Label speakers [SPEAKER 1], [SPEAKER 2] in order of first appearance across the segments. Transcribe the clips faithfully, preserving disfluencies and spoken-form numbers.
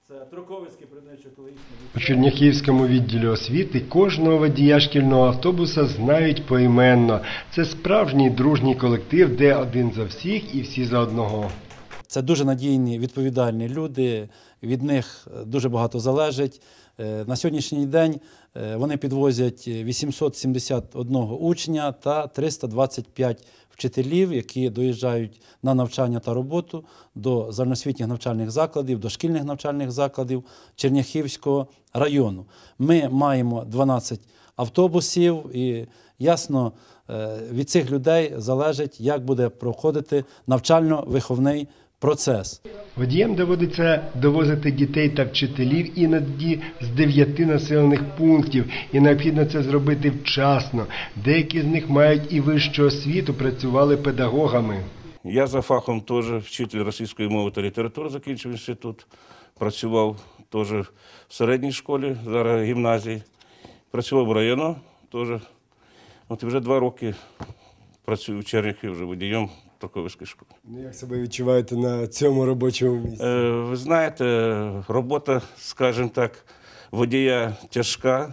[SPEAKER 1] Це Троковицький природничо-екологічний
[SPEAKER 2] У
[SPEAKER 1] ліцей.
[SPEAKER 2] Черняхівському відділі освіти кожного водія шкільного автобуса знають поіменно. Це справжній дружній колектив, де один за всіх і всі за одного.
[SPEAKER 1] Це дуже надійні, відповідальні люди, від них дуже багато залежить. На сьогоднішній день вони підвозять вісімсот сімдесят один учня та триста двадцять п'ять вчителів, які доїжджають на навчання та роботу до загальноосвітніх навчальних закладів, дошкільних навчальних закладів Черняхівського району. Ми маємо дванадцять автобусів і, ясно, від цих людей залежить, як буде проходити навчально-виховний процес.
[SPEAKER 2] Водіям доводиться довозити дітей та вчителів іноді з дев'яти населених пунктів, і необхідно це зробити вчасно. Деякі з них мають і вищу освіту, працювали педагогами.
[SPEAKER 3] Я за фахом теж вчитель російської мови та літератури, закінчив інститут, працював теж в середній школі, зараз в гімназії, працював в району теж. От і вже два роки працюю в Черняхові вже водієм Троковицької школи.
[SPEAKER 2] Як себе відчуваєте на цьому робочому місці?
[SPEAKER 3] Е, ви знаєте, робота, скажімо так, водія тяжка,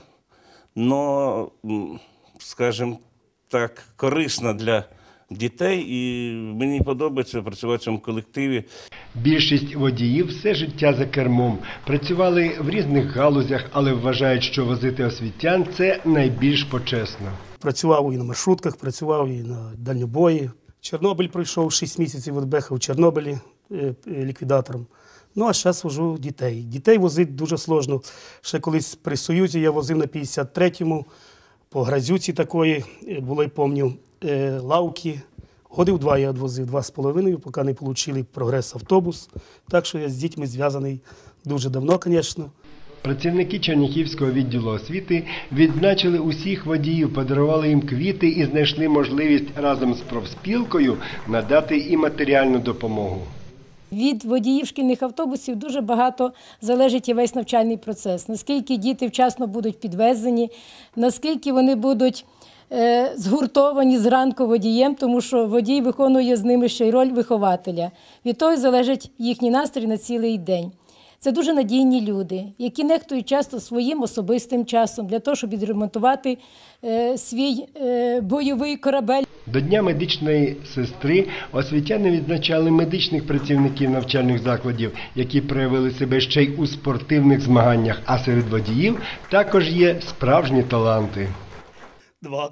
[SPEAKER 3] але, скажімо так, корисна для дітей, і мені подобається працювати в цьому колективі.
[SPEAKER 2] Більшість водіїв все життя за кермом. Працювали в різних галузях, але вважають, що возити освітян – це найбільш почесно.
[SPEAKER 4] Працював і на маршрутках, працював і на дальнобої. Чорнобиль пройшов шість місяців від Беха в Чорнобилі ліквідатором. Ну, а зараз вожу дітей. Дітей возити дуже складно. Ще колись при Союзі я возив на п'ятдесят третьому, по грязюці такої, були, пам'ятаю, лавки. Годив два я відвозив, два з половиною, поки не отримали прогрес-автобус. Так що я з дітьми зв'язаний дуже давно, звісно.
[SPEAKER 2] Працівники Черняхівського відділу освіти відзначили усіх водіїв, подарували їм квіти і знайшли можливість разом з профспілкою надати і матеріальну допомогу.
[SPEAKER 5] Від водіїв шкільних автобусів дуже багато залежить і весь навчальний процес. Наскільки діти вчасно будуть підвезені, наскільки вони будуть е, згуртовані зранку водієм, тому що водій виконує з ними ще й роль вихователя. Від того залежить їхній настрій на цілий день. Це дуже надійні люди, які нехтують часто своїм особистим часом для того, щоб відремонтувати е, свій е, бойовий корабель.
[SPEAKER 2] До Дня медичної сестри освітяни відзначали медичних працівників навчальних закладів, які проявили себе ще й у спортивних змаганнях, а серед водіїв також є справжні таланти.
[SPEAKER 4] Два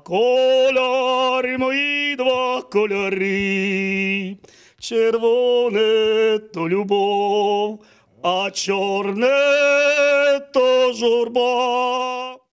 [SPEAKER 4] кольори мої, два кольори, червоне то любов, а чорне то журба.